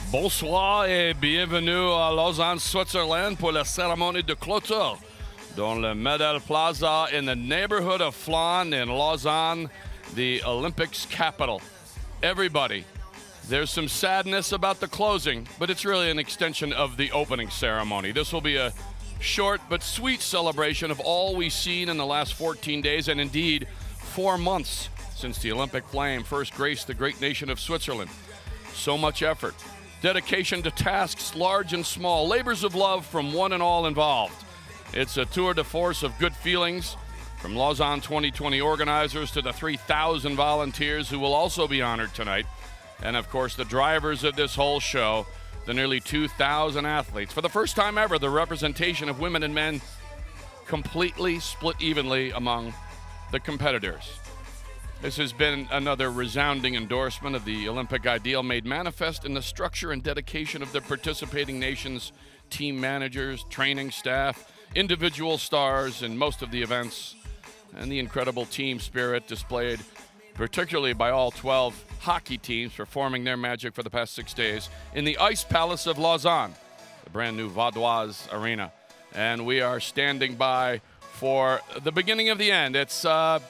Bonsoir et bienvenue à Lausanne, Switzerland pour la cérémonie de clôture dans le Medal Plaza in the neighborhood of Flan in Lausanne, the Olympics capital. Everybody, there's some sadness about the closing, but it's really an extension of the opening ceremony. This will be a short but sweet celebration of all we've seen in the last 14 days and indeed 4 months since the Olympic flame first graced the great nation of Switzerland. So much effort, dedication to tasks large and small, labors of love from one and all involved. It's a tour de force of good feelings from Lausanne 2020 organizers to the 3,000 volunteers who will also be honored tonight. And of course, the drivers of this whole show, the nearly 2,000 athletes. For the first time ever, the representation of women and men completely split evenly among the competitors. This has been another resounding endorsement of the Olympic ideal made manifest in the structure and dedication of the participating nations, team managers, training staff, individual stars in most of the events, and the incredible team spirit displayed particularly by all 12 hockey teams performing their magic for the past 6 days in the Ice Palace of Lausanne, the brand new Vaudoise Arena. And we are standing by for the beginning of the end. It's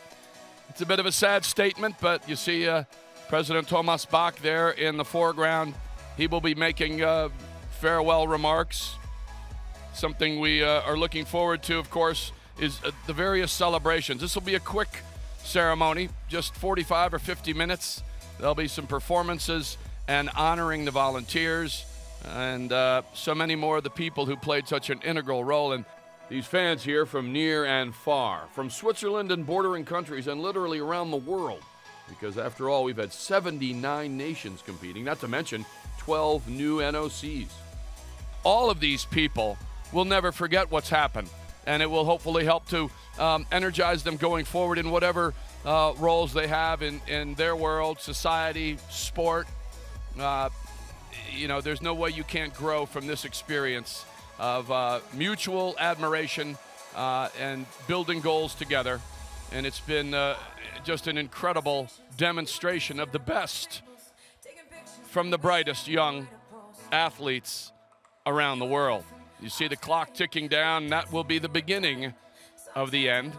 a bit of a sad statement, but you see President Thomas Bach there in the foreground. He will be making farewell remarks. Something we are looking forward to, of course, is the various celebrations. This will be a quick ceremony, just 45 or 50 minutes. There'll be some performances and honoring the volunteers and so many more of the people who played such an integral role in these fans here from near and far, from Switzerland and bordering countries and literally around the world. Because after all, we've had 79 nations competing, not to mention 12 new NOCs. All of these people will never forget what's happened, and it will hopefully help to energize them going forward in whatever roles they have in their world, society, sport. You know, there's no way you can't grow from this experience of mutual admiration and building goals together. And it's been just an incredible demonstration of the best from the brightest young athletes around the world. You see the clock ticking down, and that will be the beginning of the end.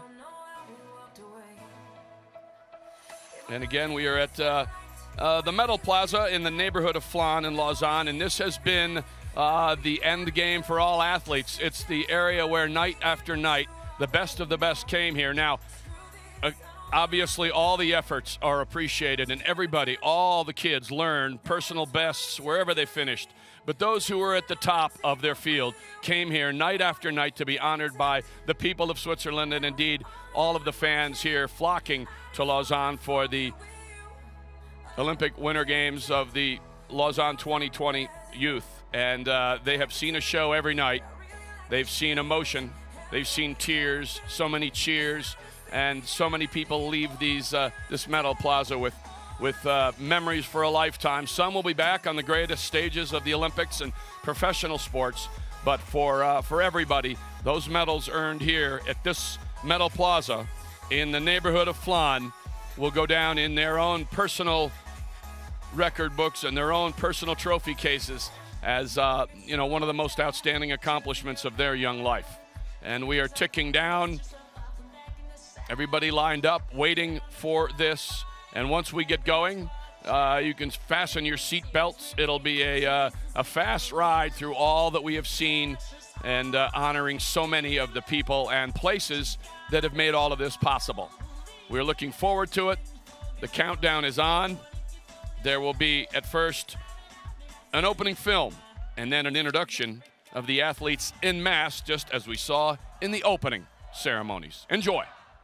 And again, we are at the Medal Plaza in the neighborhood of Flan in Lausanne, and this has been the end game for all athletes. It's the area where night after night, the best of the best came here. Now, obviously, all the efforts are appreciated, and everybody, all the kids learned personal bests wherever they finished. But those who were at the top of their field came here night after night to be honored by the people of Switzerland and indeed all of the fans here flocking to Lausanne for the Olympic Winter Games of the Lausanne 2020 youth. And they have seen a show every night. They've seen emotion. They've seen tears, so many cheers, and so many people leave this Medal Plaza with memories for a lifetime. Some will be back on the greatest stages of the Olympics and professional sports, but for everybody, those medals earned here at this Medal Plaza in the neighborhood of Flan will go down in their own personal record books and their own personal trophy cases as you know, one of the most outstanding accomplishments of their young life. And we are ticking down. Everybody lined up, waiting for this. And once we get going, you can fasten your seat belts. It'll be a fast ride through all that we have seen and honoring so many of the people and places that have made all of this possible. We're looking forward to it. The countdown is on. There will be, at first, an opening film and then an introduction of the athletes en masse, just as we saw in the opening ceremonies. Enjoy.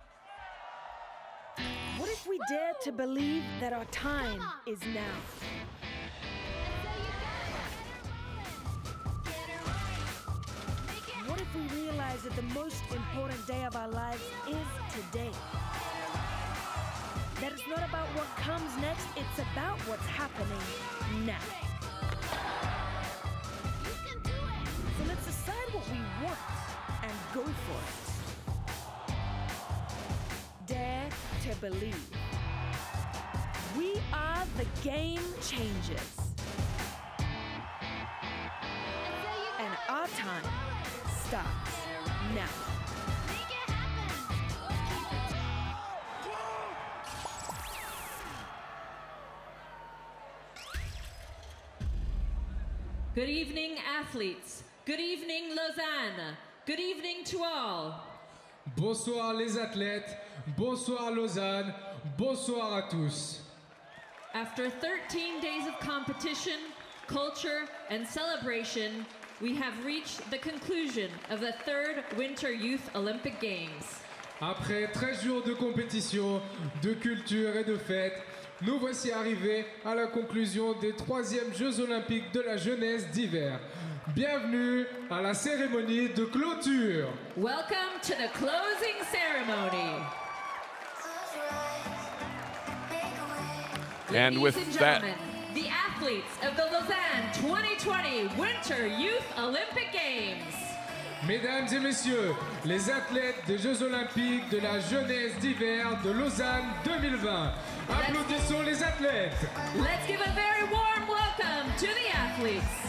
What if we dare to believe that our time is now? What if we realize that the most important day of our lives is today? That it's not about what comes next, it's about what's happening now. So let's decide what we want and go for it. Dare to believe. We are the game changers. starts now. Good evening, athletes. Good evening, Lausanne. Good evening to all. Bonsoir les athlètes, bonsoir Lausanne, bonsoir à tous. After 13 days of competition, culture, and celebration, we have reached the conclusion of the 3rd Winter Youth Olympic Games. Après 13 jours de compétition, de culture et de fête, nous voici arrivés à la conclusion des 3e Jeux Olympiques de la jeunesse d'hiver. Bienvenue à la cérémonie de clôture. Welcome to the closing ceremony. And with Ladies and that, gentlemen, the athletes of the Lausanne 2020 Winter Youth Olympic Games. Mesdames et messieurs, les athlètes des Jeux Olympiques de la jeunesse d'hiver de Lausanne 2020. Applaudissons les athlètes. Let's give a very warm welcome to the athletes.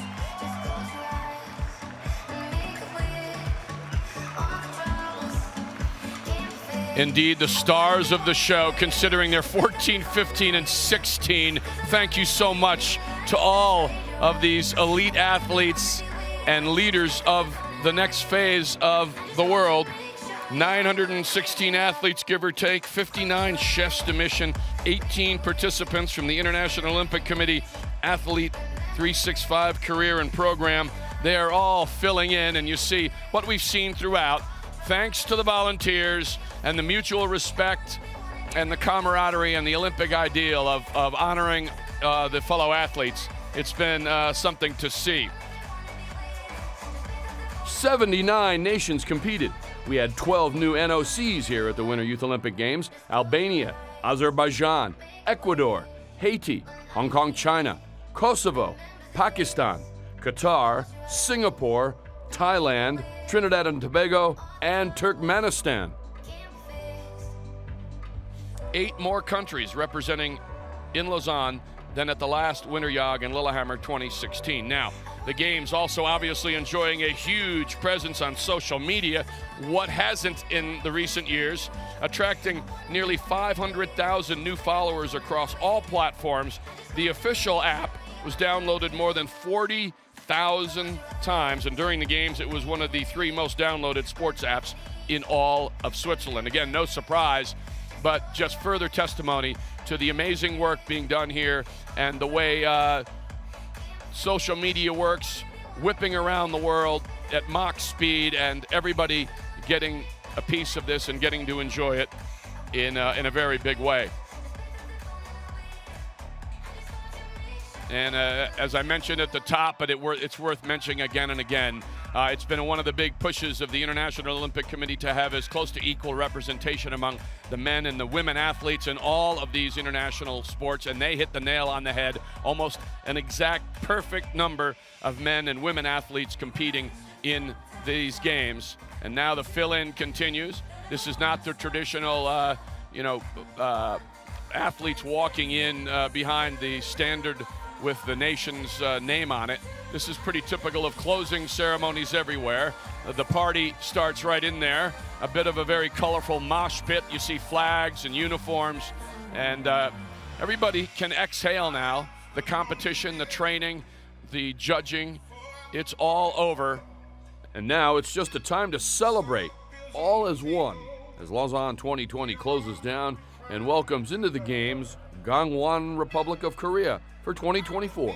Indeed, the stars of the show, considering they're 14, 15, and 16. Thank you so much to all of these elite athletes and leaders of the next phase of the world. 916 athletes, give or take, 59 chefs de mission, 18 participants from the International Olympic Committee Athlete 365 career and program. They are all filling in, and you see what we've seen throughout. Thanks to the volunteers and the mutual respect and the camaraderie and the Olympic ideal of honoring the fellow athletes. It's been something to see. 79 nations competed. We had 12 new NOCs here at the Winter Youth Olympic Games. Albania, Azerbaijan, Ecuador, Haiti, Hong Kong, China, Kosovo, Pakistan, Qatar, Singapore, Thailand, Trinidad and Tobago, and Turkmenistan. 8 more countries representing in Lausanne than at the last Winter Jog in Lillehammer 2016. Now, the Games also obviously enjoying a huge presence on social media. What hasn't in the recent years? Attracting nearly 500,000 new followers across all platforms. The official app was downloaded more than 40,000 times, and during the Games it was one of the 3 most downloaded sports apps in all of Switzerland. Again, no surprise, but just further testimony to the amazing work being done here and the way social media works, whipping around the world at Mach speed, and everybody getting a piece of this and getting to enjoy it in a very big way. And as I mentioned at the top, but it's worth mentioning again and again, it's been one of the big pushes of the International Olympic Committee to have as close to equal representation among the men and the women athletes in all of these international sports, and they hit the nail on the head. Almost an exact perfect number of men and women athletes competing in these games. And now the fill-in continues. This is not the traditional, athletes walking in behind the standard with the nation's name on it. This is pretty typical of closing ceremonies everywhere. The party starts right in there. A bit of a very colorful mosh pit. You see flags and uniforms, and everybody can exhale now. The competition, the training, the judging, it's all over. And now it's just a time to celebrate. All as one as Lausanne 2020 closes down and welcomes into the Games Gangwon Republic of Korea for 2024.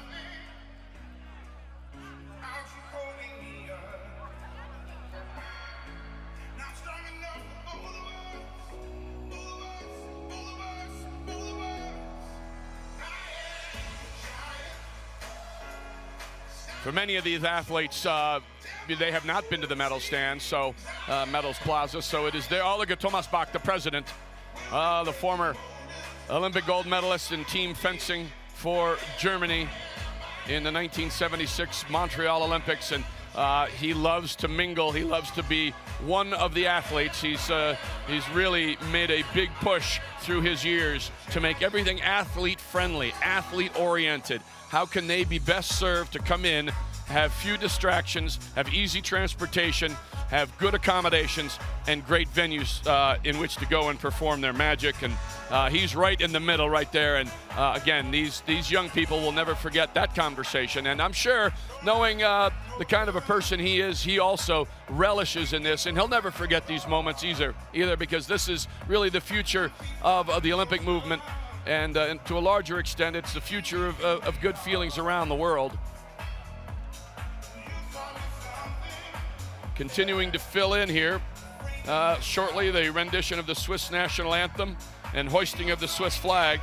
For many of these athletes, they have not been to the medal stand, so medals plaza. So it is there. Oliver Thomas Bach, the president, the former Olympic gold medalist in team fencing for Germany in the 1976 Montreal Olympics, and he loves to mingle. He loves to be one of the athletes. He's really made a big push through his years to make everything athlete friendly, athlete oriented. How can they be best served to come in have few distractions, have easy transportation, have good accommodations, and great venues in which to go and perform their magic. And he's right in the middle right there. And again, these young people will never forget that conversation. And I'm sure, knowing the kind of a person he is, he also relishes in this. And he'll never forget these moments either, because this is really the future of the Olympic movement. And to a larger extent, it's the future of good feelings around the world. Continuing to fill in here, shortly the rendition of the Swiss national anthem and hoisting of the Swiss flag.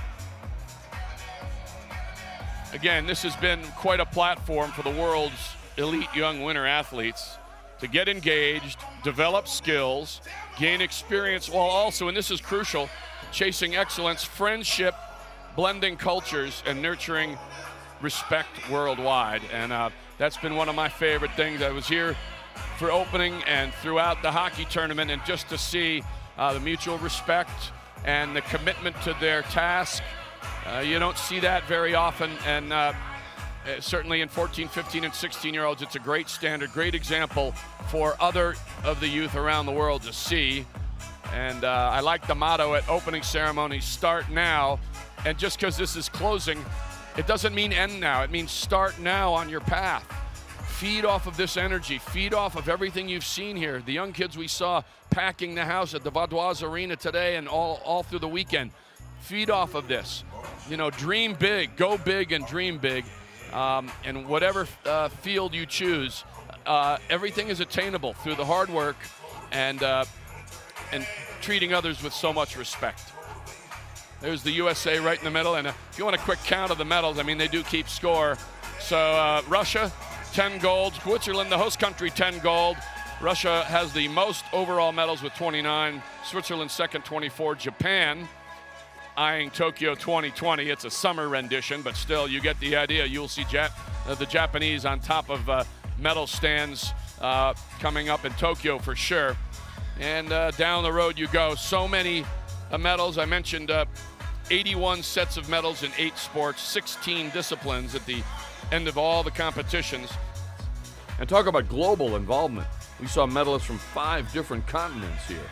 Again, this has been quite a platform for the world's elite young winter athletes to get engaged, develop skills, gain experience, while also, and this is crucial, chasing excellence, friendship, blending cultures, and nurturing respect worldwide. And that's been one of my favorite things. I was here for opening and throughout the hockey tournament, and just to see the mutual respect and the commitment to their task. You don't see that very often, and certainly in 14, 15, and 16-year-olds, it's a great standard, great example for other of the youth around the world to see. And I like the motto at opening ceremonies, start now. And just because this is closing, it doesn't mean end now. It means start now on your path. Feed off of this energy. Feed off of everything you've seen here. The young kids we saw packing the house at the Vaudoise Arena today and all through the weekend. Feed off of this. You know, dream big, go big and dream big. And whatever field you choose, everything is attainable through the hard work and treating others with so much respect. There's the USA right in the middle, and if you want a quick count of the medals, I mean, they do keep score. So Russia, 10 gold. Switzerland, the host country, 10 gold. Russia has the most overall medals with 29. Switzerland second, 24. Japan, eyeing Tokyo 2020. It's a summer rendition, but still, you get the idea. You'll see the Japanese on top of medal stands coming up in Tokyo for sure. And down the road you go. So many medals. I mentioned 81 sets of medals in 8 sports, 16 disciplines at the end of all the competitions. And talk about global involvement. We saw medalists from 5 different continents here.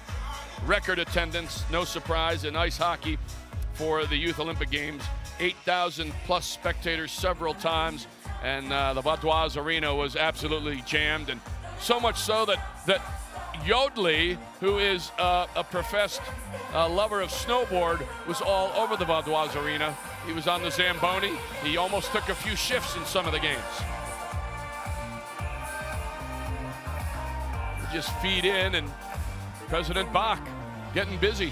Record attendance, no surprise, in ice hockey for the Youth Olympic Games. 8,000 plus spectators several times, and the Vaudoise Arena was absolutely jammed, and so much so that Yodley, who is a professed lover of snowboard, was all over the Vaudoise Arena. He was on the Zamboni. He almost took a few shifts in some of the games. Just feed in, and President Bach getting busy.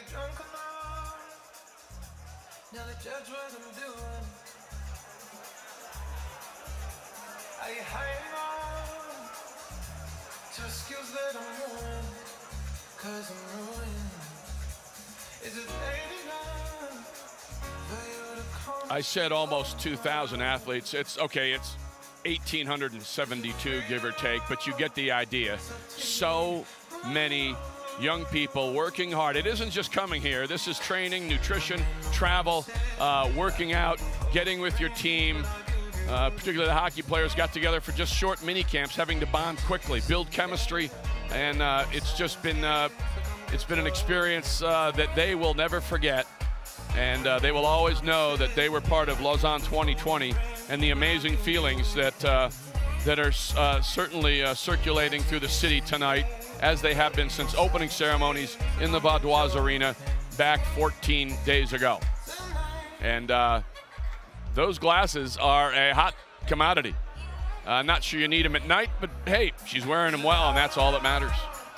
I said almost 2,000 athletes. It's okay, it's 1,872, give or take, but you get the idea. So many young people working hard. It isn't just coming here. This is training, nutrition, travel, working out, getting with your team. Particularly the hockey players got together for just short mini camps, having to bond quickly, build chemistry, and it's just been an experience that they will never forget. And they will always know that they were part of Lausanne 2020 and the amazing feelings that are certainly circulating through the city tonight, as they have been since opening ceremonies in the Vaudoise Arena back 14 days ago. And those glasses are a hot commodity. I'm not sure you need them at night, but hey, she's wearing them well, and that's all that matters.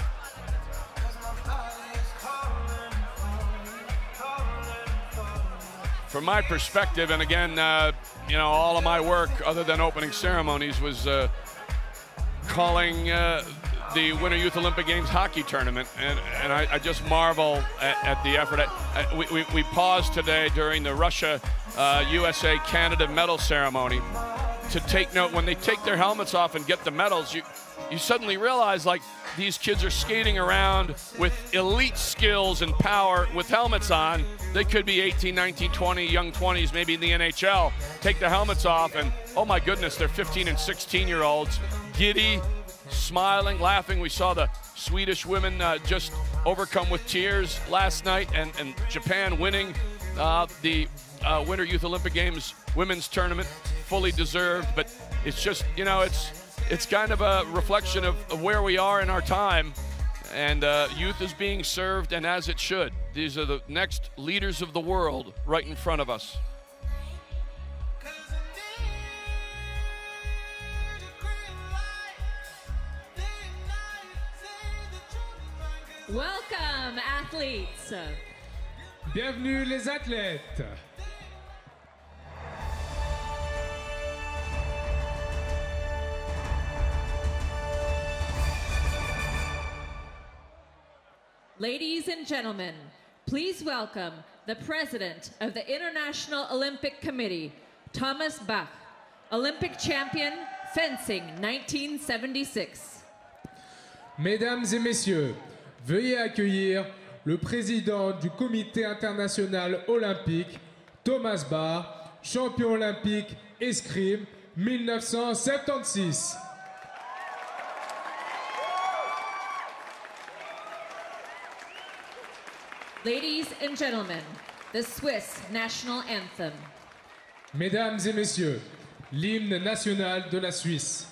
From my perspective, and again, you know, all of my work other than opening ceremonies was calling the Winter Youth Olympic Games hockey tournament, and I just marvel at the effort. We paused today during the Russia, USA, Canada medal ceremony to take note. When they take their helmets off and get the medals, you suddenly realize, like, these kids are skating around with elite skills and power with helmets on. They could be 18, 19, 20, young 20s, maybe in the NHL. Take the helmets off and, oh my goodness, they're 15 and 16-year-olds, giddy, smiling, laughing. We saw the Swedish women just overcome with tears last night, and Japan winning the Winter Youth Olympic Games women's tournament, fully deserved. But it's just, you know, it's kind of a reflection of where we are in our time, and youth is being served, and as it should. These are the next leaders of the world right in front of us. Welcome, athletes. Bienvenue les athlètes. Ladies and gentlemen, please welcome the President of the International Olympic Committee, Thomas Bach, Olympic champion, fencing 1976. Mesdames et messieurs, veuillez accueillir le président du Comité international olympique, Thomas Bach, champion olympique escrime 1976. Ladies and gentlemen, the Swiss national anthem. Mesdames et messieurs, l'hymne national de la Suisse.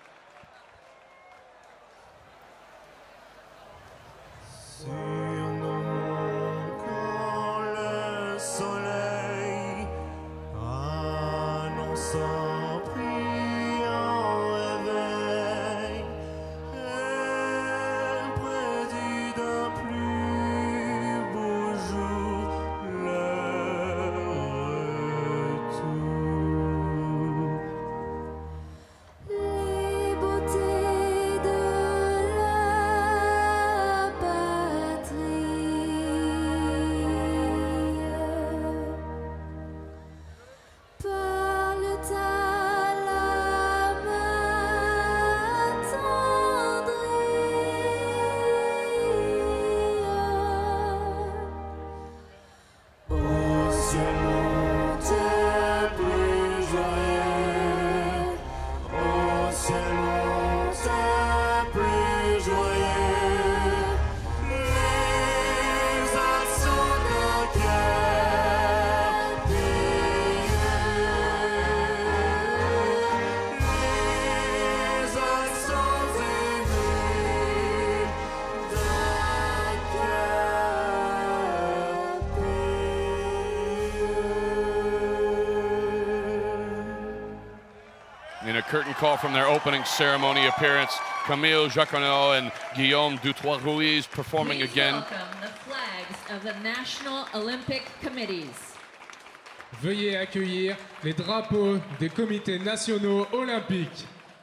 In a curtain call from their opening ceremony appearance, Camille Jacquinot and Guillaume Dutoit-Ruiz performing Please again. welcome the flags of the National Olympic Committees. Veuillez accueillir les drapeaux des comités nationaux olympiques.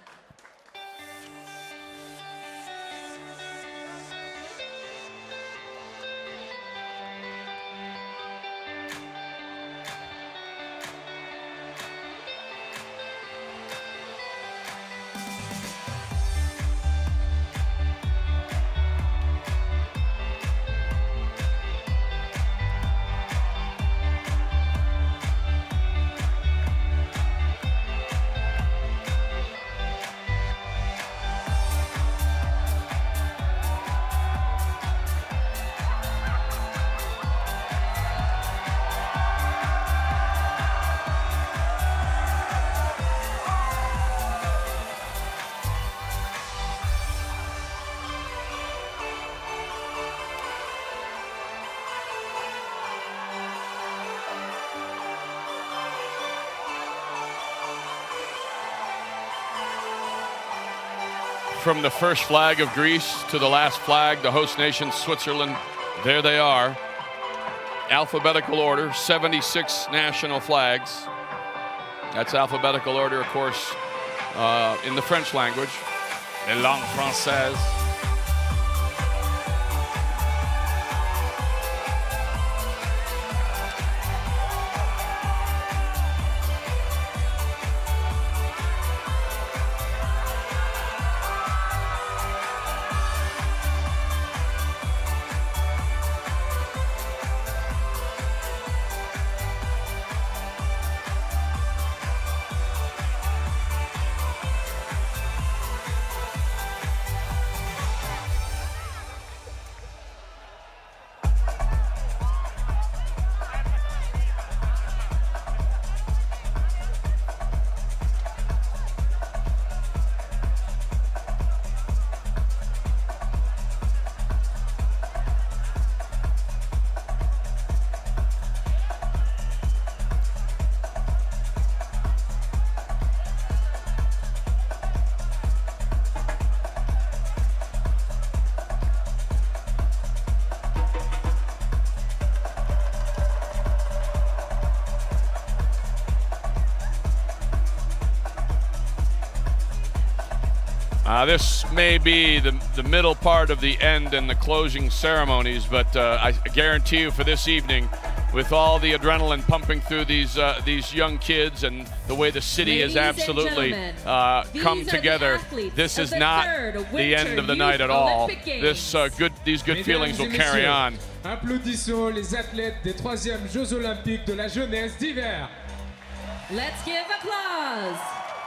From the first flag of Greece to the last flag, the host nation, Switzerland, there they are. Alphabetical order, 76 national flags. That's alphabetical order, of course, in the French language, les langues françaises. This may be the middle part of the end and the closing ceremonies, but I guarantee you for this evening, with all the adrenaline pumping through these young kids and the way the city has absolutely come together, this is not the end of the night at all. These good feelings will carry on. Applaudissons les athlètes des 3e Jeux Olympiques de la jeunesse d'hiver. Let's give applause.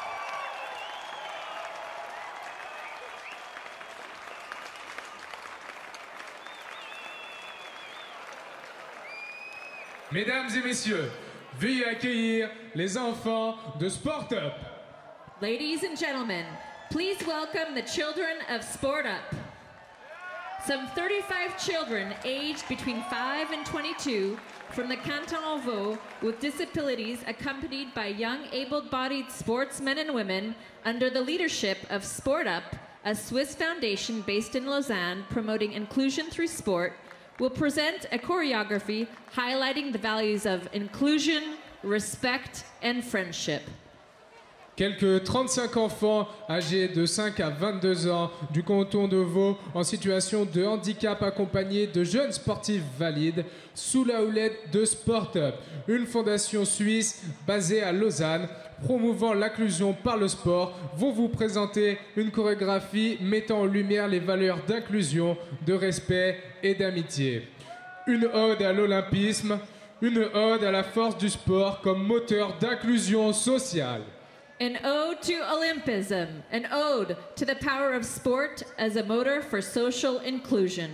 Mesdames et messieurs, veuillez accueillir les enfants de Sport Up. Ladies and gentlemen, please welcome the children of Sport Up. Some 35 children aged between 5 and 22 from the Canton of Vaud with disabilities accompanied by young able-bodied sportsmen and women under the leadership of Sport Up, a Swiss foundation based in Lausanne promoting inclusion through sport, will present a choreography highlighting the values of inclusion, respect, and friendship. Quelques 35 enfants âgés de 5 à 22 ans du canton de Vaud en situation de handicap accompagnés de jeunes sportifs valides sous la houlette de Sport Up, une fondation suisse basée à Lausanne promouvant l'inclusion par le sport, vont vous présenter une chorégraphie mettant en lumière les valeurs d'inclusion, de respect et d'amitié. Une ode à l'olympisme, une ode à la force du sport comme moteur d'inclusion sociale. An ode to Olympism, an ode to the power of sport as a motor for social inclusion.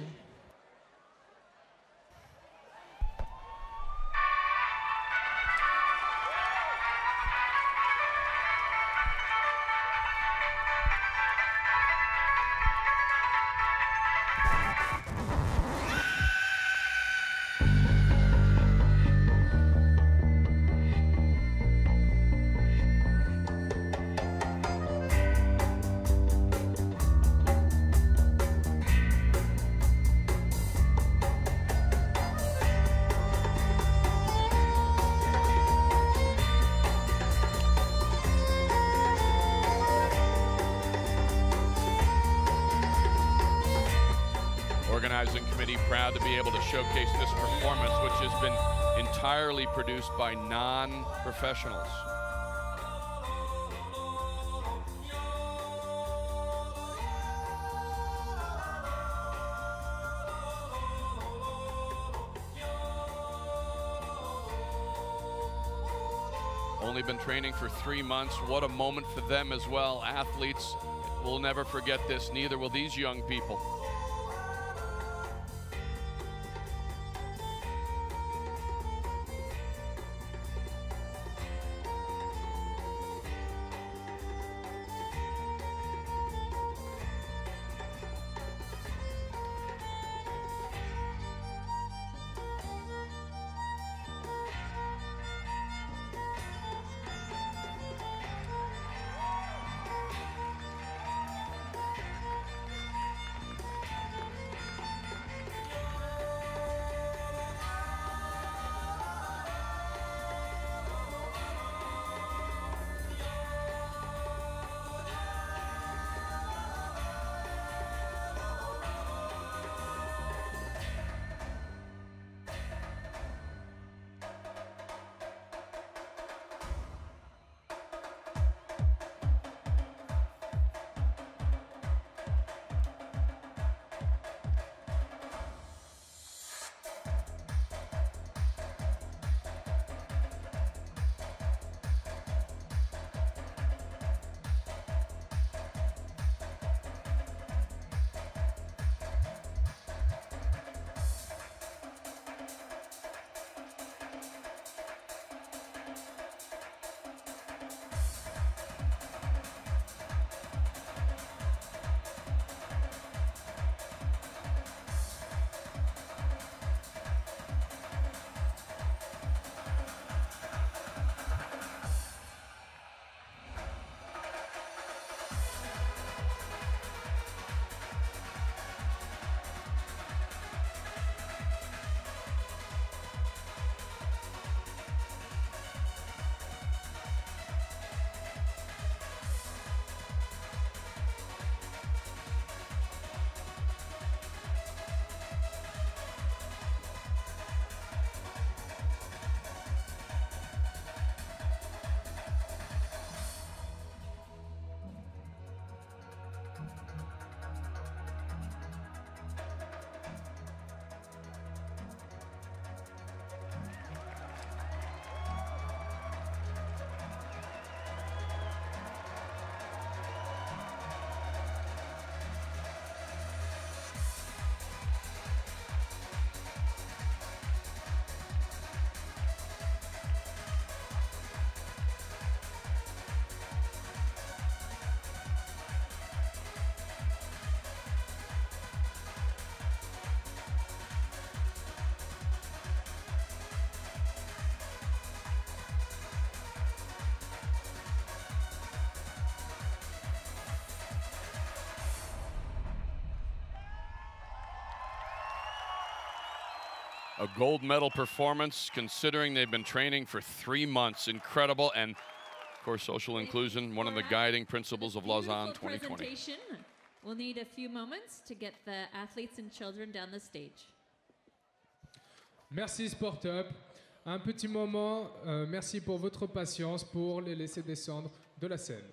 Organizing committee proud to be able to showcase this performance, which has been entirely produced by non-professionals. Only been training for 3 months. What a moment for them as well. Athletes will never forget this, neither will these young people. a gold medal performance considering they've been training for 3 months. Incredible. And of course, social inclusion, one of the guiding principles of Lausanne 2020. We'll need a few moments to get the athletes and children down the stage. Merci Sport Up. Un petit moment, merci pour votre patience pour les laisser descendre de la scène.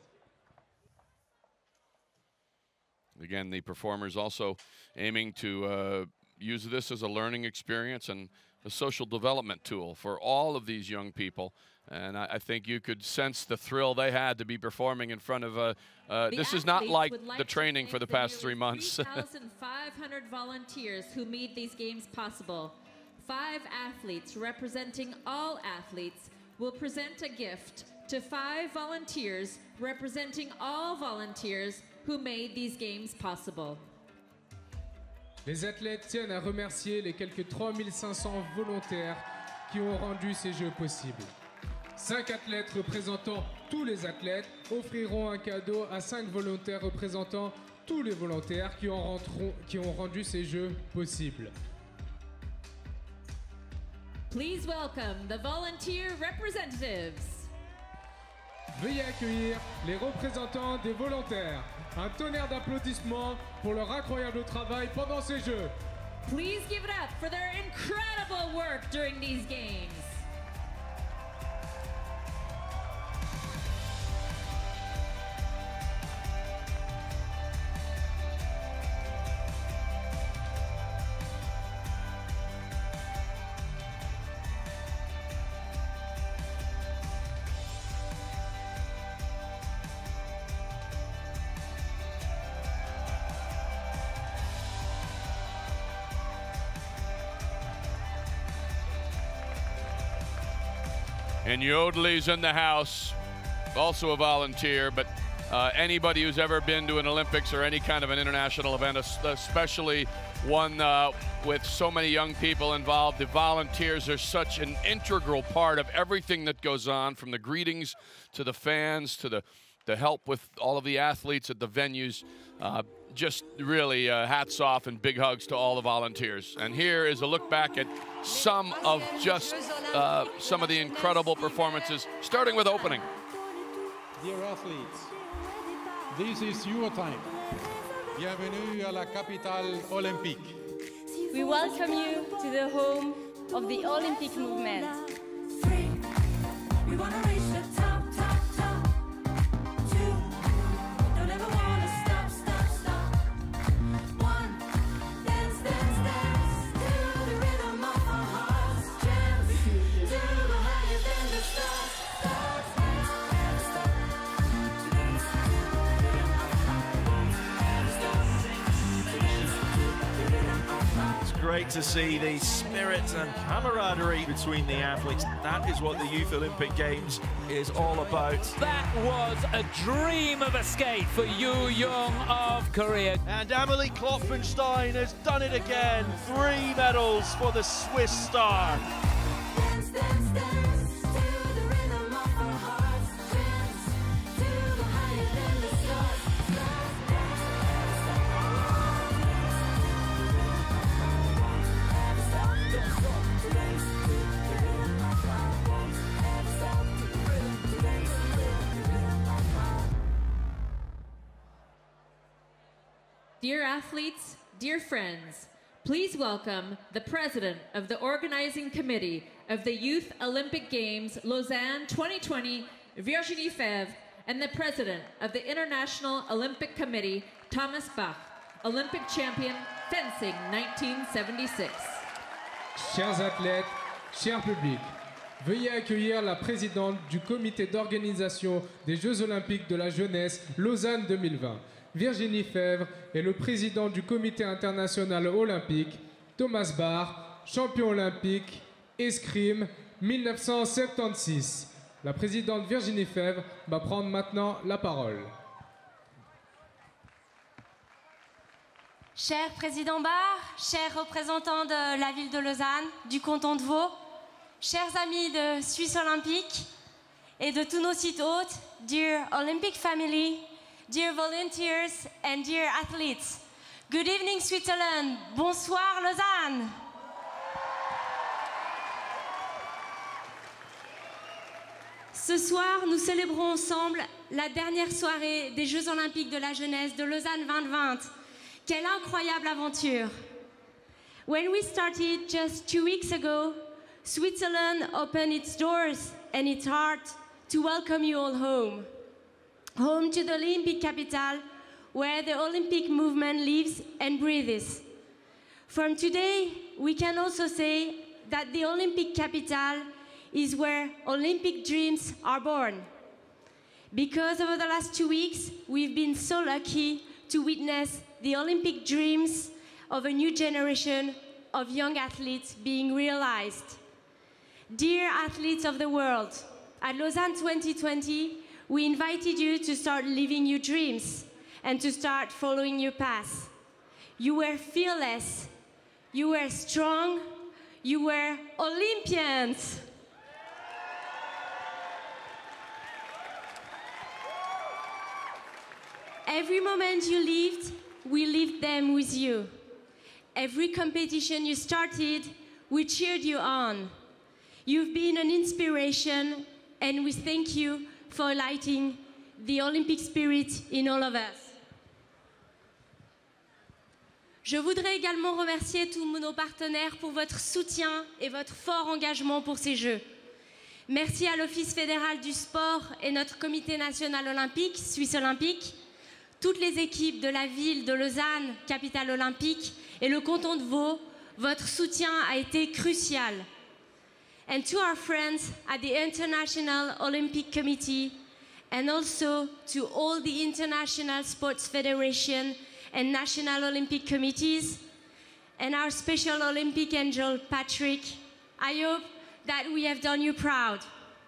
Again, the performers also aiming to use this as a learning experience and a social development tool for all of these young people. And I think you could sense the thrill they had to be performing in front of this is not like the training for the past 3 months. 3,500 volunteers who made these games possible. 5 athletes representing all athletes will present a gift to 5 volunteers representing all volunteers who made these games possible. Les athlètes tiennent à remercier les quelques 3500 volontaires qui ont rendu ces Jeux possibles. 5 athlètes représentant tous les athlètes offriront un cadeau à 5 volontaires représentant tous les volontaires qui ont rendu ces Jeux possibles. Please welcome the volunteer representatives. Veuillez accueillir les représentants des volontaires. Un tonnerre d'applaudissements pour leur incroyable travail pendant ces Jeux. Please give it up for their incredible work during these games. And Yodely's in the house, also a volunteer, but anybody who's ever been to an Olympics or any kind of an international event, especially one with so many young people involved, the volunteers are such an integral part of everything that goes on, from the greetings to the fans to the help with all of the athletes at the venues. Just really hats off and big hugs to all the volunteers. And here is a look back at some of some of the incredible performances, starting with opening. Dear athletes, this is your time. Bienvenue à la capitale olympique. We welcome you to the home of the Olympic movement. We wanna reach the top, top, top. 2, don't ever wanna stop, stop, stop. 1, dance, dance, dance to the rhythm of our hearts. Chance to go higher than the stars. Stars, never stop. It's great to see the spirit and camaraderie between the athletes. That is what the Youth Olympic Games is all about. That was a dream of escape for Yu Young of Korea. And Amelie Klopfenstein has done it again. 3 medals for the Swiss star. Dance, dance, dance to the rhythm of our hearts. Chance to go higher than the stars. Dear athletes, dear friends, please welcome the President of the Organizing Committee of the Youth Olympic Games Lausanne 2020, Virginie Fèvre, and the President of the International Olympic Committee, Thomas Bach, Olympic champion, fencing 1976. Chers athlètes, cher public, veuillez accueillir la présidente du comité d'organisation des Jeux Olympiques de la jeunesse Lausanne 2020, Virginie Fèvre, et le président du comité international olympique, Thomas Bach, champion olympique, escrime 1976. La présidente Virginie Fèvre va prendre maintenant la parole. Cher président Bach, chers représentants de la ville de Lausanne, du canton de Vaud, chers amis de Suisse Olympique et de tous nos sites hôtes, dear Olympic family, dear volunteers and dear athletes. Good evening Switzerland, bonsoir Lausanne. Ce soir, nous célébrons ensemble la dernière soirée des Jeux Olympiques de la jeunesse de Lausanne 2020. Quelle incroyable aventure! When we started just 2 weeks ago, Switzerland opened its doors and its heart to welcome you all home. Home to the Olympic capital, where the Olympic movement lives and breathes. From today, we can also say that the Olympic capital is where Olympic dreams are born. Because over the last 2 weeks, we've been so lucky to witness the Olympic dreams of a new generation of young athletes being realized. Dear athletes of the world, at Lausanne 2020, we invited you to start living your dreams and to start following your path. You were fearless, you were strong, you were Olympians. Every moment you lived, we lived them with you. Every competition you started, we cheered you on. You've been an inspiration, and we thank you for lighting the Olympic spirit in all of us. Je voudrais également remercier tous nos partenaires pour votre soutien et votre fort engagement pour ces Jeux. Merci à l'Office fédéral du sport et notre comité national olympique, Suisse Olympique, toutes les équipes de la ville de Lausanne, capitale olympique, et le canton de Vaud. Votre soutien a été crucial. And to our friends at the International Olympic Committee, and also to all the International Sports Federation and National Olympic Committees, and our Special Olympic Angel, Patrick, I hope that we have done you proud.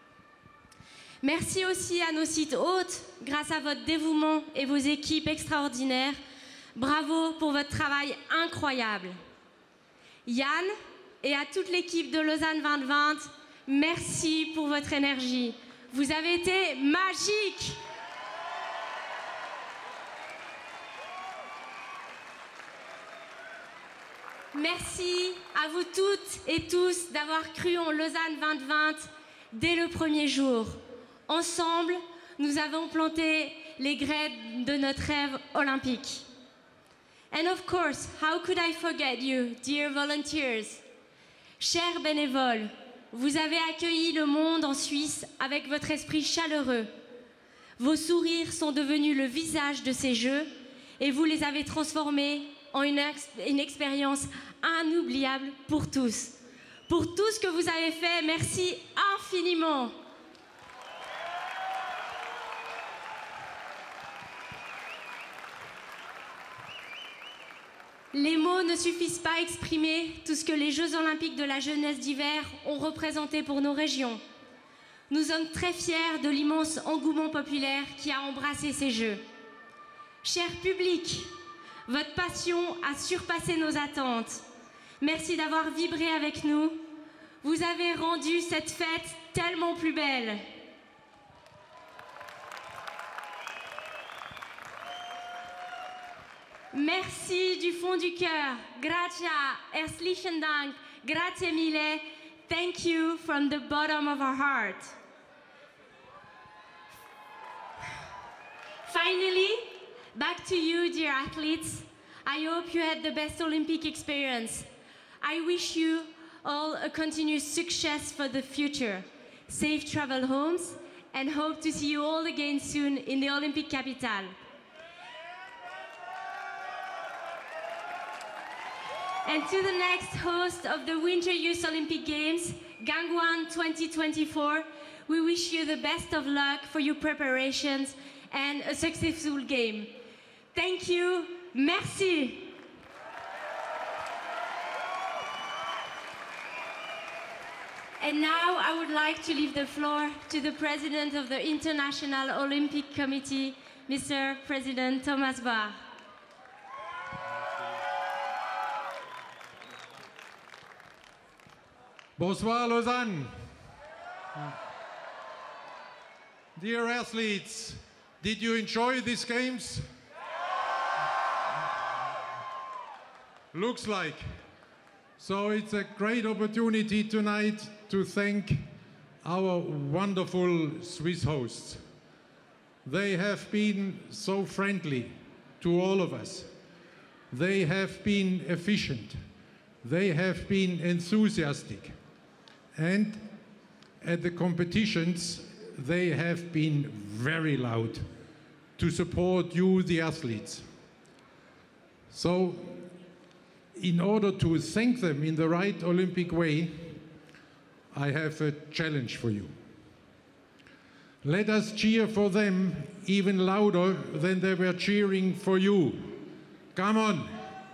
Merci aussi à nos sites hôtes, grâce à votre dévouement et vos équipes extraordinaires. Bravo pour votre travail incroyable. Yann et à toute l'équipe de Lausanne 2020, merci pour votre énergie. Vous avez été magiques. Merci à vous toutes et tous d'avoir cru en Lausanne 2020 dès le premier jour. Ensemble, nous avons planté les graines de notre rêve olympique. And of course, how could I forget you, dear volunteers? Chers bénévoles, vous avez accueilli le monde en Suisse avec votre esprit chaleureux. Vos sourires sont devenus le visage de ces Jeux et vous les avez transformés en une expérience inoubliable pour tous. Pour tout ce que vous avez fait, merci infiniment. Les mots ne suffisent pas à exprimer tout ce que les Jeux Olympiques de la jeunesse d'hiver ont représenté pour nos régions. Nous sommes très fiers de l'immense engouement populaire qui a embrassé ces Jeux. Cher public, votre passion a surpassé nos attentes. Merci d'avoir vibré avec nous. Vous avez rendu cette fête tellement plus belle. Merci du fond du cœur. Grazie, herzlichen Dank, grazie mille. Thank you from the bottom of our heart. Finally, back to you, dear athletes. I hope you had the best Olympic experience. I wish you all a continuous success for the future. Safe travel homes, and hope to see you all again soon in the Olympic capital. And to the next host of the Winter Youth Olympic Games, Gangwon 2024, we wish you the best of luck for your preparations and a successful game. Thank you. Merci. And now I would like to leave the floor to the President of the International Olympic Committee, Mr. President Thomas Bach. Bonsoir Lausanne. Dear athletes, did you enjoy these games? Looks like. So it's a great opportunity tonight to thank our wonderful Swiss hosts. They have been so friendly to all of us. They have been efficient. They have been enthusiastic. And at the competitions, they have been very loud to support you, the athletes. So, in order to thank them in the right Olympic way, I have a challenge for you. Let us cheer for them even louder than they were cheering for you. Come on.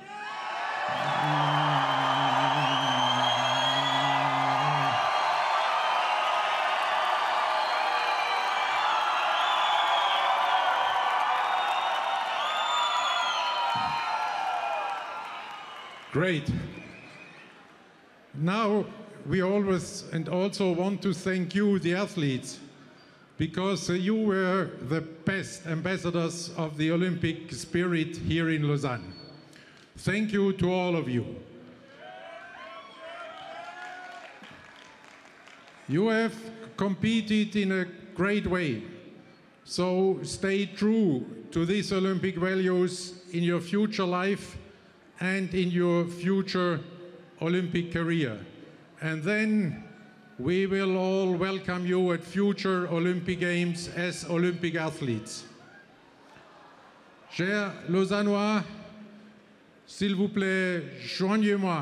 Great. Now, we always and also want to thank you, the athletes, because you were the best ambassadors of the Olympic spirit here in Lausanne. Thank you to all of you. You have competed in a great way, so stay true to these Olympic values in your future life and in your future Olympic career. And then we will all welcome you at future Olympic Games as Olympic athletes. Chers Lausannois, s'il vous plaît, joignez-moi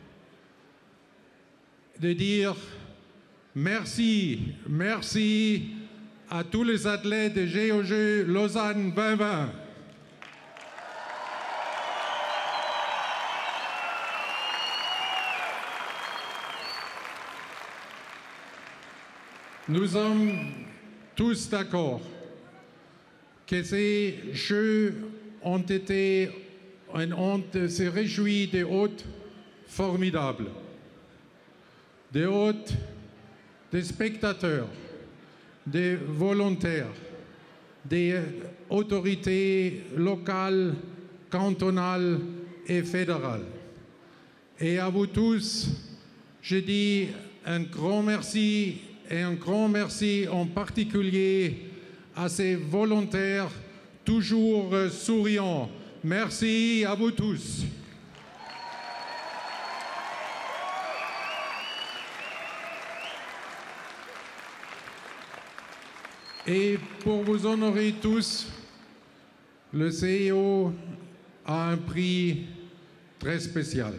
de dire merci, merci à tous les athlètes de GOG Lausanne 2020. Nous sommes tous d'accord que ces Jeux ont été se réjouit des hôtes formidables, des hôtes, des spectateurs, des volontaires, des autorités locales, cantonales et fédérales. Et à vous tous, je dis un grand merci. Et un grand merci en particulier à ces volontaires toujours souriants. Merci à vous tous. Et pour vous honorer tous, le CIO a un prix très spécial.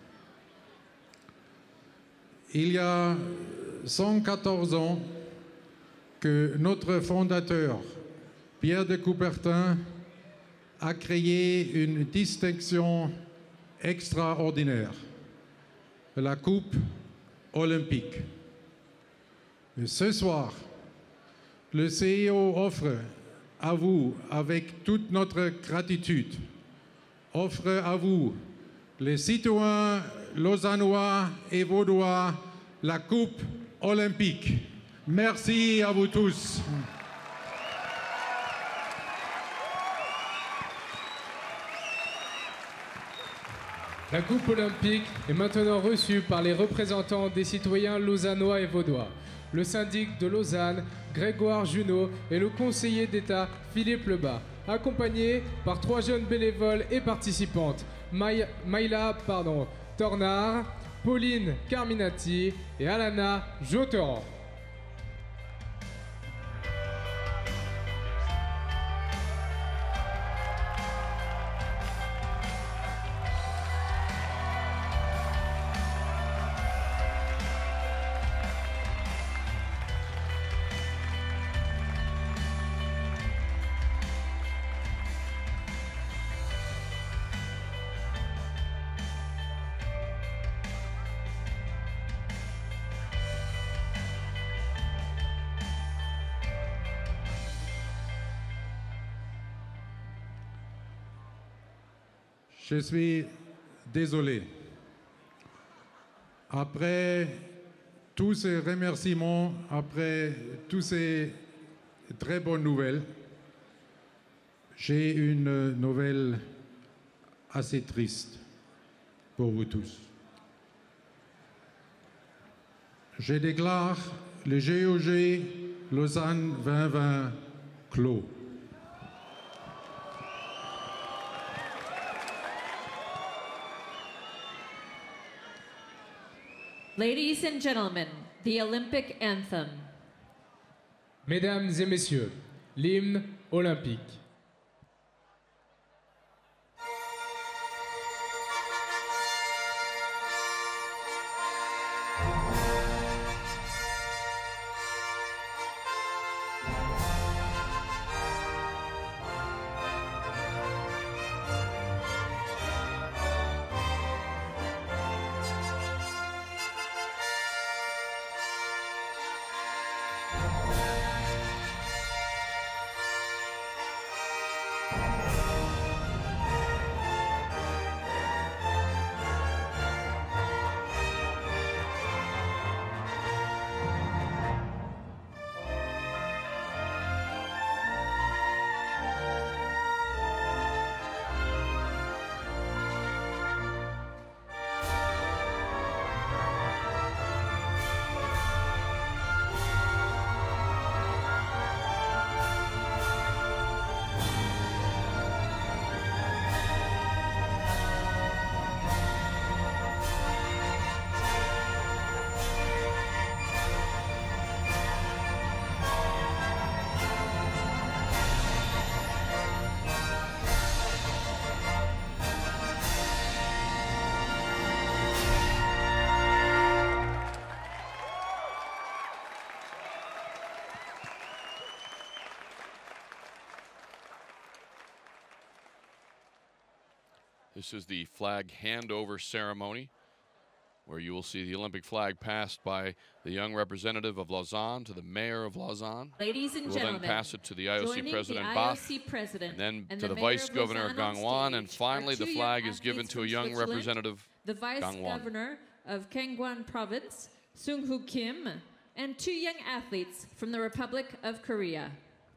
Il y a 114 ans que notre fondateur, Pierre de Coubertin, a créé une distinction extraordinaire, la Coupe olympique. Et ce soir, le CIO offre à vous, avec toute notre gratitude, offre à vous, les citoyens lausannois et vaudois, la Coupe olympique. Merci à vous tous. La Coupe olympique est maintenant reçue par les représentants des citoyens lausannois et vaudois, le syndic de Lausanne, Grégoire Junot, et le conseiller d'État, Philippe Lebas, accompagnés par 3 jeunes bénévoles et participantes, Maïla Tornard, Pauline Carminati et Alana Joteran. Je suis désolé. Après tous ces remerciements, après toutes ces très bonnes nouvelles, j'ai une nouvelle assez triste pour vous tous. Je déclare le GOG Lausanne 2020 clos. Ladies and gentlemen, the Olympic anthem. Mesdames et messieurs, l'hymne olympique. This is the flag handover ceremony, where you will see the Olympic flag passed by the young representative of Lausanne to the mayor of Lausanne. Ladies and Who will gentlemen, then pass it to the IOC joining President the Bach, IOC President and then and to the the Mayor Vice of Governor Lausanne on Gangwon, and stage finally are the two flag young is given athletes to a from young Switzerland, representative, the Vice Gangwon. Governor of Gangwon Province, Sung-Hoo Kim, and two young athletes from the Republic of Korea.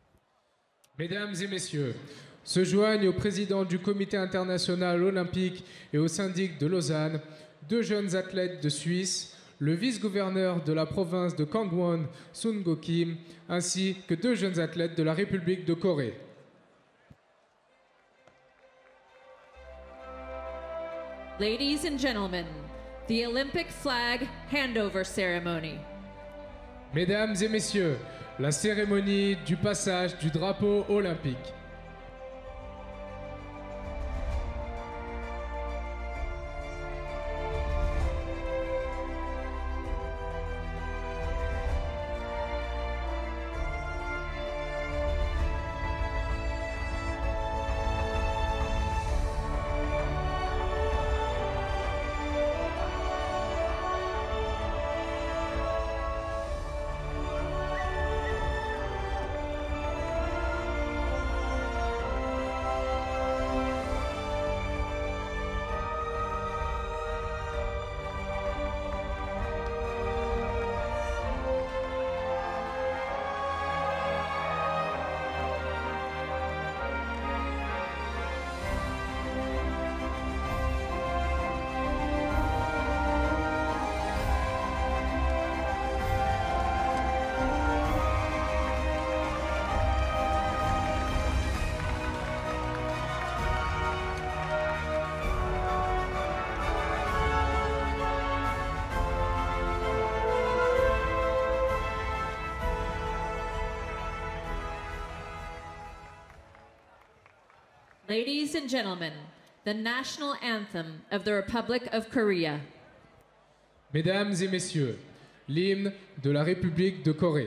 Mesdames et messieurs, se joignent au président du Comité international olympique et au syndic de Lausanne, deux jeunes athlètes de Suisse, le vice-gouverneur de la province de Gangwon, Sung-Hoo Kim, ainsi que deux jeunes athlètes de la République de Corée. Ladies and gentlemen, the Olympic flag handover ceremony. Mesdames et messieurs, la cérémonie du passage du drapeau olympique. Ladies and gentlemen, the national anthem of the Republic of Korea. Mesdames et messieurs, l'hymne de la République de Corée.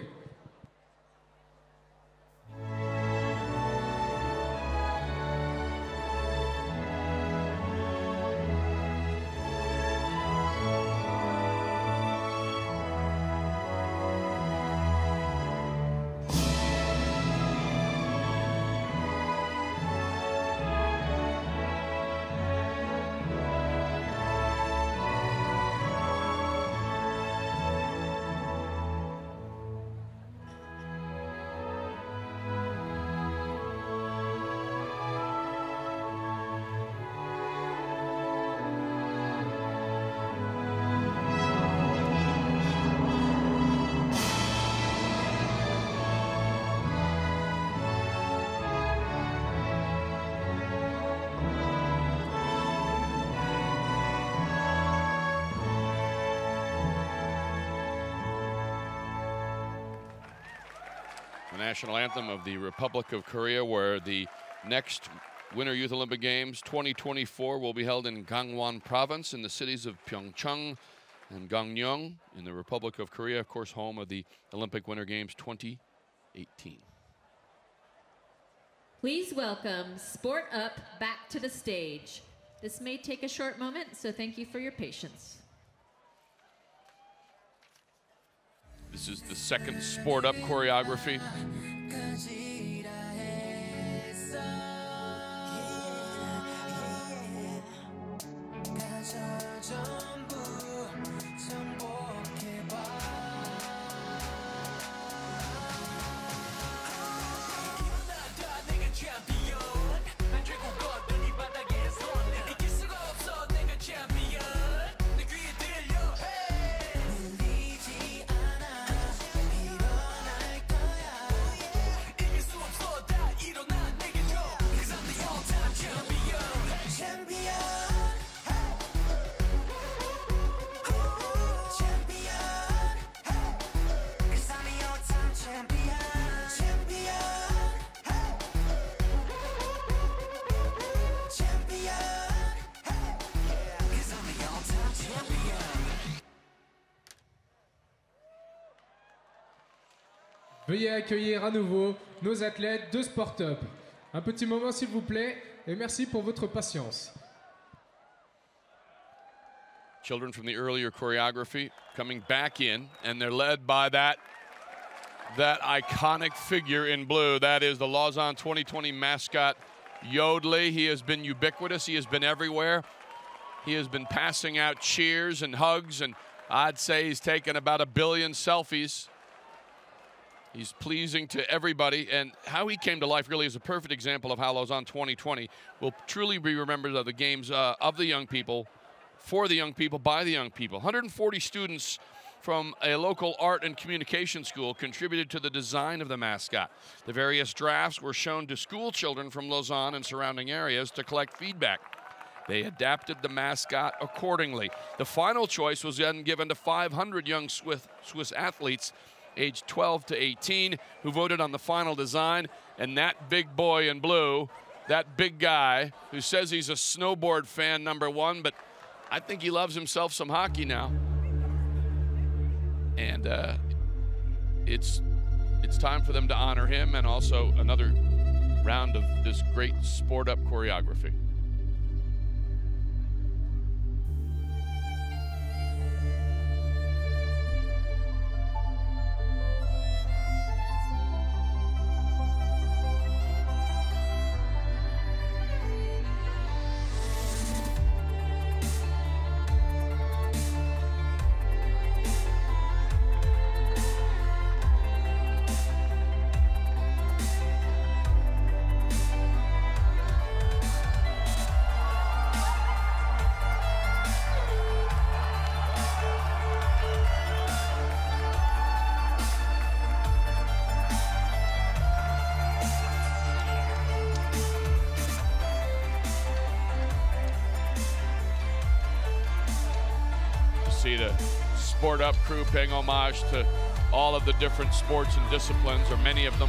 the national anthem of the Republic of Korea, where the next Winter Youth Olympic Games 2024 will be held in Gangwon Province in the cities of Pyeongchang and Gangneung in the Republic of Korea, of course, home of the Olympic Winter Games 2018. Please welcome Sport Up back to the stage. This may take a short moment, so thank you for your patience. This is the second Sport Up choreography. Veuillez accueillir à nouveau nos athlètes de Sport Up. Un petit moment s'il vous plaît et merci pour votre patience. Children from the earlier choreography coming back in, and they're led by that iconic figure in blue. That is the Lausanne 2020 mascot, Yodlee. He has been ubiquitous. He has been everywhere. He has been passing out cheers and hugs, and I'd say he's taken about 1 billion selfies. He's pleasing to everybody, and how he came to life really is a perfect example of how Lausanne 2020 will truly be remembered of the games of the young people, for the young people, by the young people. 140 students from a local art and communication school contributed to the design of the mascot. The various drafts were shown to school children from Lausanne and surrounding areas to collect feedback. They adapted the mascot accordingly. The final choice was then given to 500 young Swiss athletes aged 12 to 18, who voted on the final design. And that big boy in blue, that big guy who says he's a snowboard fan #1, but I think he loves himself some hockey now. And it's time for them to honor him, and also another round of this great Sport Up choreography. See the Sport Up crew paying homage to all of the different sports and disciplines, or many of them.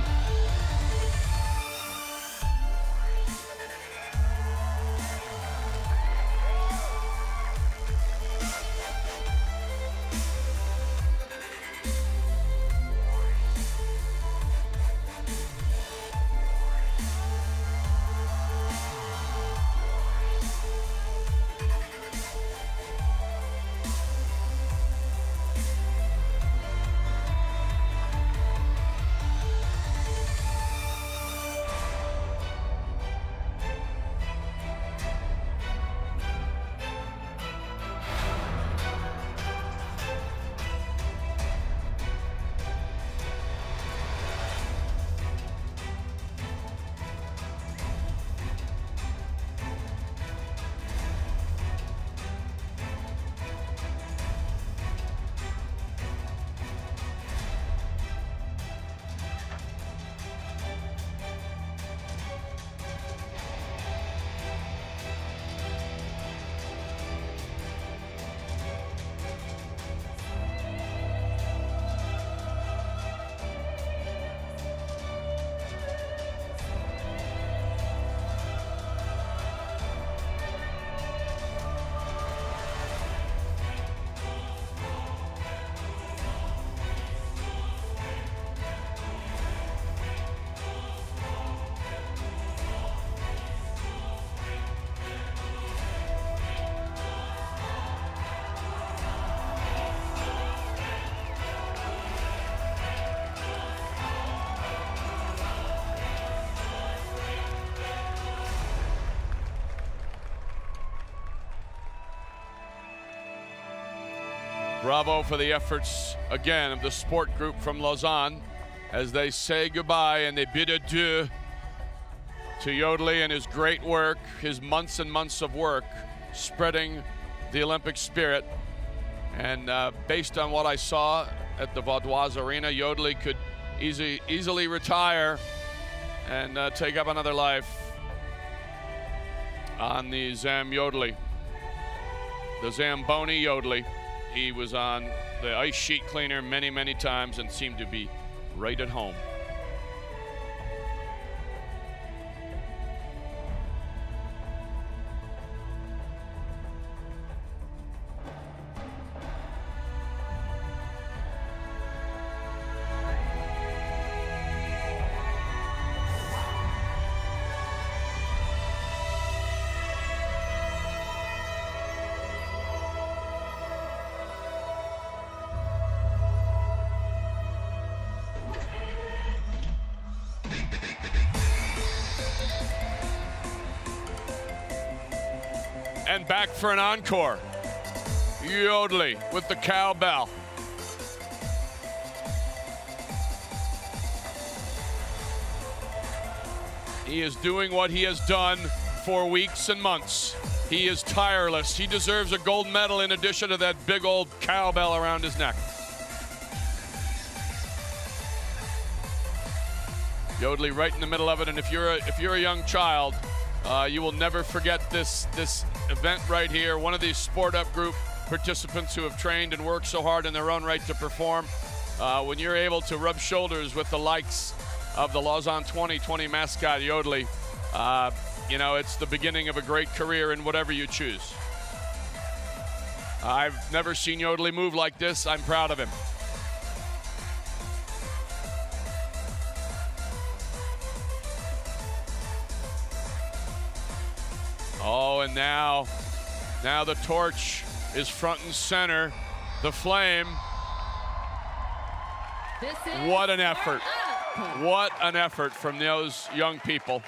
Bravo for the efforts, again, of the sport group from Lausanne as they say goodbye and they bid adieu to Yodely and his great work, his months and months of work spreading the Olympic spirit. And based on what I saw at the Vaudoise Arena, Yodely could easily retire and take up another life on the Zamboni Yodely. He was on the ice sheet cleaner many, many times and seemed to be right at home. And back for an encore. Yodely with the cowbell. He is doing what he has done for weeks and months. He is tireless. He deserves a gold medal in addition to that big old cowbell around his neck. Yodely right in the middle of it, and if you're a young child, you will never forget this event right here. One of these Sport Up Group participants who have trained and worked so hard in their own right to perform. When you're able to rub shoulders with the likes of the Lausanne 2020 mascot Yodely, you know, it's the beginning of a great career in whatever you choose. I've never seen Yodely move like this. I'm proud of him. Oh, and now the torch is front and center. The flame. What an effort. What an effort from those young people.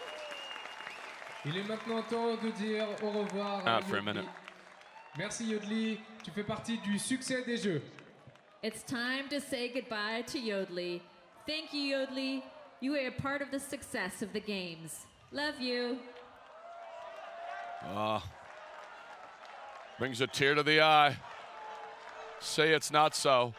Il est maintenant temps de dire au revoir à Out for a minute. Merci Yodely, tu fais partie du succès des Jeux. It's time to say goodbye to Yodely. Thank you, Yodely. You are a part of the success of the games. Love you. Brings a tear to the eye. Say it's not so.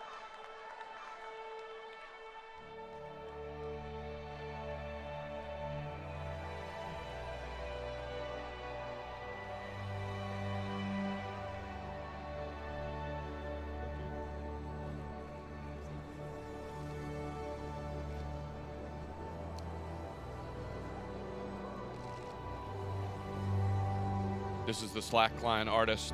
This is the slackline artist,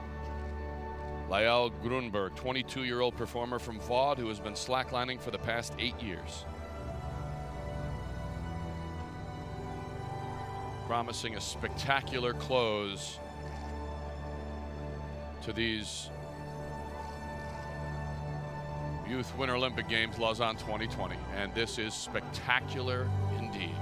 Lael Grunberg, 22-year-old performer from Vaud who has been slacklining for the past 8 years. Promising a spectacular close to these Youth Winter Olympic Games, Lausanne 2020. And this is spectacular indeed.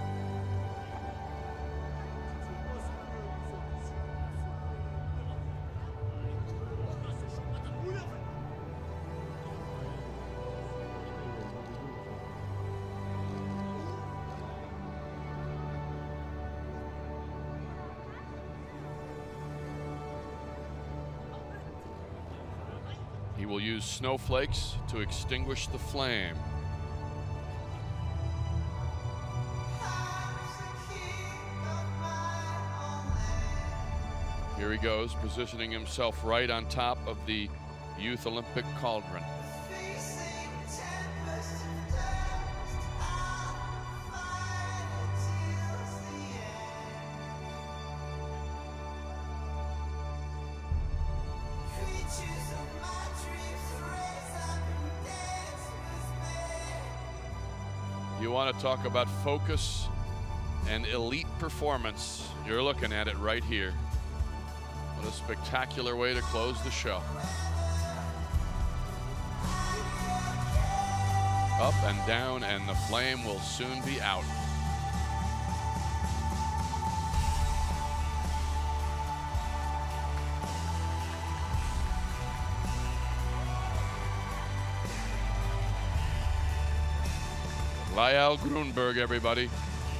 He will use snowflakes to extinguish the flame. Here he goes, positioning himself right on top of the Youth Olympic cauldron. You want to talk about focus and elite performance, you're looking at it right here. What a spectacular way to close the show. Up and down, and the flame will soon be out. By Al Grunberg, everybody.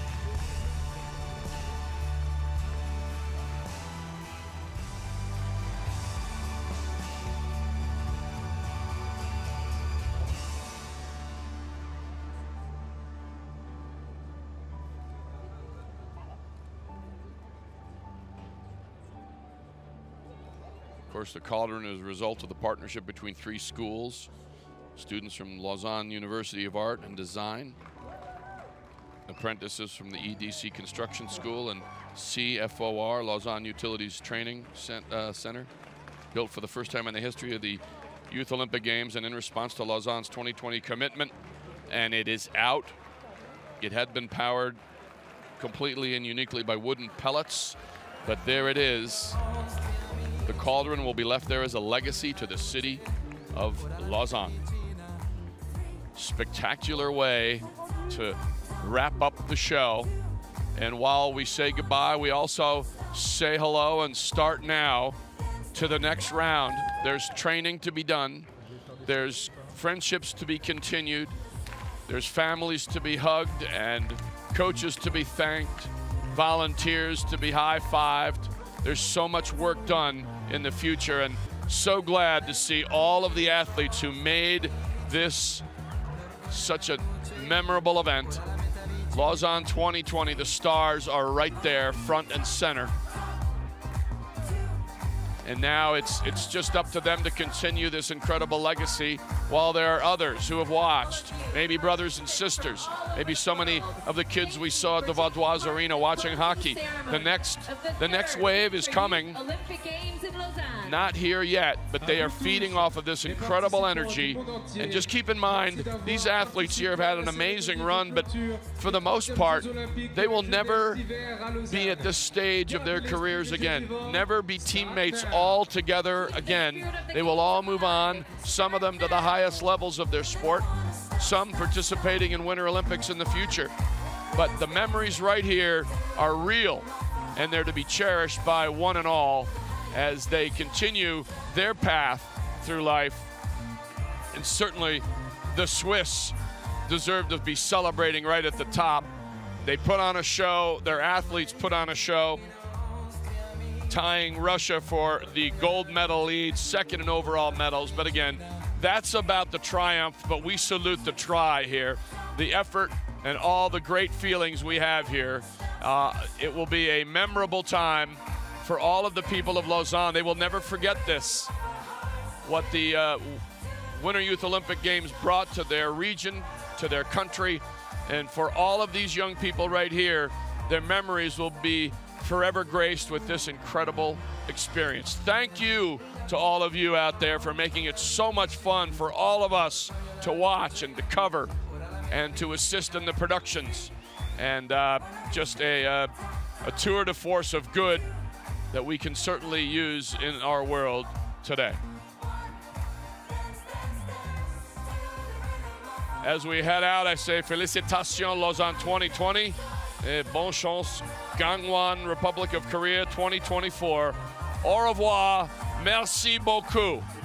Of course, the Cauldron is a result of the partnership between 3 schools. Students from Lausanne University of Art and Design, apprentices from the EDC Construction School, and CFOR, Lausanne Utilities Training Center, built for the first time in the history of the Youth Olympic Games and in response to Lausanne's 2020 commitment. And it is out. It had been powered completely and uniquely by wooden pellets, but there it is. The Cauldron will be left there as a legacy to the city of Lausanne. Spectacular way to wrap up the show. And while we say goodbye, we also say hello and start now to the next round. There's training to be done. There's friendships to be continued. There's families to be hugged and coaches to be thanked, volunteers to be high-fived. There's so much work done in the future, and so glad to see all of the athletes who made this such a memorable event. Lausanne 2020, the stars are right there, front and center. And now it's just up to them to continue this incredible legacy while there are others who have watched, maybe brothers and sisters, maybe so many of the kids we saw at the Vaudoise Arena watching hockey. The next wave is coming. Not here yet, but they are feeding off of this incredible energy. And just keep in mind, these athletes here have had an amazing run, but for the most part, they will never be at this stage of their careers again, never be teammates all together again. They will all move on, some of them to the highest levels of their sport, some participating in Winter Olympics in the future. But the memories right here are real, and they're to be cherished by one and all as they continue their path through life. And certainly the Swiss deserve to be celebrating right at the top. They put on a show, their athletes put on a show, tying Russia for the gold medal lead, second in overall medals. But again, that's about the triumph, but we salute the try here, the effort and all the great feelings we have here. It will be a memorable time for all of the people of Lausanne. They will never forget this, what the Winter Youth Olympic Games brought to their region, to their country, and for all of these young people right here, their memories will be forever graced with this incredible experience. Thank you to all of you out there for making it so much fun for all of us to watch and to cover and to assist in the productions. And just a tour de force of good that we can certainly use in our world today. As we head out, I say félicitations Lausanne 2020 et bonne chance Gangwon Republic of Korea 2024. Au revoir, merci beaucoup.